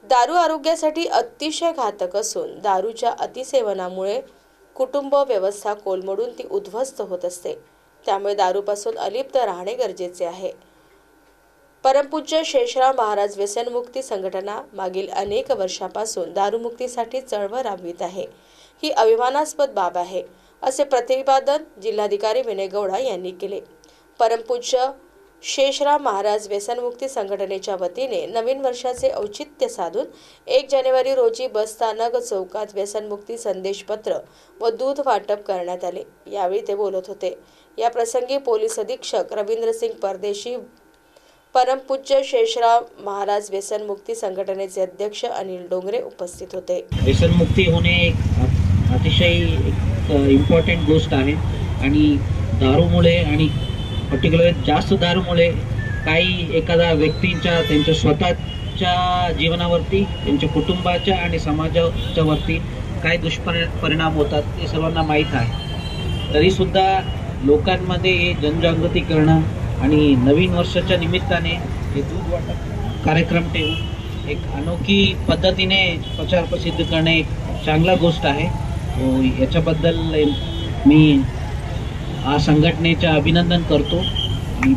दारू आरोग्यासाठी अतिशय घातक असून दारूच्या अतिसेवनामुळे कुटुंब व्यवस्था कोलमडून ती उद्ध्वस्त होत असते। त्यामुळे दारूपासून अलिप्त राहणे गरजेचे आहे। परमपूज्य शेषराव महाराज व्यसनमुक्ती संघटना मागील अनेक वर्षापासून दारूमुक्तीसाठी चळवळ राबवित आहे। ही अभिमानास्पद बाब आहे, असे प्रतिपादन जिल्हाधिकारी विनय गौडा यांनी केले। परमपूज्य शेषराव महाराज व्यसनमुक्ती संघटनेच्या वतीने नवीन वर्षाचे औचित्य साधून 1 जानेवारी रोजी बसस्थानक चौकात व्यसनमुक्ती संदेशपत्र व दूध वाटप करण्यात आले। यावेळी ते बोलत होते। या प्रसंगी पोलीस अधीक्षक रवींद्रसिंग परदेशी, परमपूज्य शेषराव महाराज व्यसनमुक्ती संघटनेचे अध्यक्ष अनिल डोंगरे उपस्थित होते। व्यसनमुक्ती होणे एक अतिशय इम्पॉर्टंट गोष्ट आहे आणि दारूमुळे आणि पर्टिक्युलर जास्त दारूमुळे काही एखाद्या व्यक्तींच्या त्यांच्या स्वतःच्या जीवनावरती, त्यांच्या कुटुंबाच्या आणि समाजाच्या वरती काय दुष्परिणाम होतात हे सर्वांना माहीत आहे। तरी सुद्धा लोकांमध्ये जनजागृती करणं आणि नवीन वर्षाच्या निमित्ताने हे दूध वाटप कार्यक्रम ठेवून एक अनोखी पद्धतीने प्रचार प्रसिद्ध करणे एक चांगला गोष्ट आहे। याच्याबद्दल मी संघटनेचे अभिनंदन करतो आणि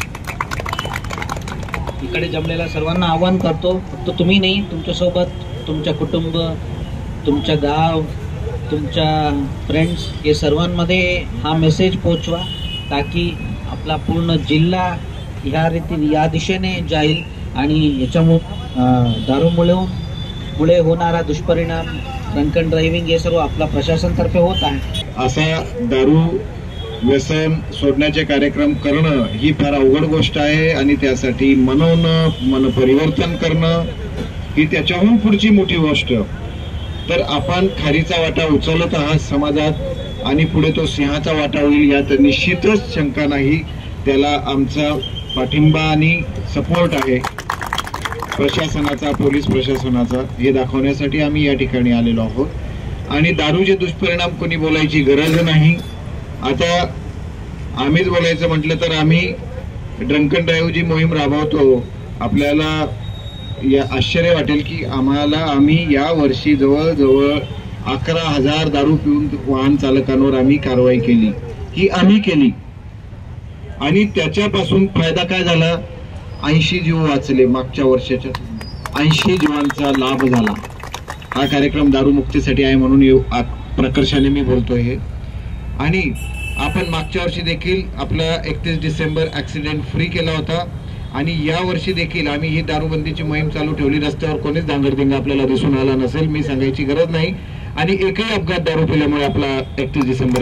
इकडे जमलेल्या सर्वांना आवाहन करतो, फक्त तुम्ही नाही, तुमच्यासोबत तुमच्या कुटुंब, तुमच्या गाव, तुमच्या फ्रेंड्स हे सर्वांमध्ये हा मेसेज पोहोचवा, ताकी आपला पूर्ण जिल्हा या दिशेने जाईल आणि याच्यामुळे दारूमुळे होणारा दुष्परिणाम, ड्रंक अँड ड्रायव्हिंग हे सर्व आपला प्रशासनातर्फे होत आहे। असा दारू व्यसन सोडण्याचे कार्यक्रम करणं ही फार अवघड गोष्ट आहे आणि त्यासाठी मन परिवर्तन करणं ही त्याच्याहून पुढची मोठी गोष्ट। तर आपण खारीचा वाटा उचलत आहात समाजात आणि पुढे तो सिंहाचा वाटा होईल यात निश्चितच शंका नाही। त्याला आमचा पाठिंबा आणि सपोर्ट आहे प्रशासनाचा, पोलीस प्रशासनाचा, हे दाखवण्यासाठी आम्ही या ठिकाणी आलेलो आहोत। आणि दारूचे दुष्परिणाम कोणी बोलायची गरज नाही। आता आम्हीच बोलायचं म्हटलं तर आम्ही ड्रंक अँड ड्राईव्हची मोहीम राबवतो। आपल्याला या आश्चर्य वाटेल की आम्ही या वर्षी जवळजवळ 11,000 दारू पिऊन वाहन चालकांवर आम्ही कारवाई केली, ही आम्ही केली आणि त्याच्यापासून फायदा काय झाला? 80 जीव वाचले। मागच्या वर्षाच्या 80 जीवांचा लाभ झाला। हा कार्यक्रम दारूमुक्तीसाठी आहे म्हणून प्रकर्षाने मी बोलतोय हे। आणि आपण मागच्या वर्षी देखील आपला 31 डिसेंबर ऍक्सिडेंट फ्री केला होता आणि या वर्षी देखील आम्ही ही दारूबंदीची मोहीम चालू ठेवली। रस्त्यावर कोणीच धांगडधिंगा आपल्याला दिसून आला नसेल, मी सांगायची गरज नाही। आणि एकही अपघात दारू पिल्यामुळे आपला 31 डिसेंबर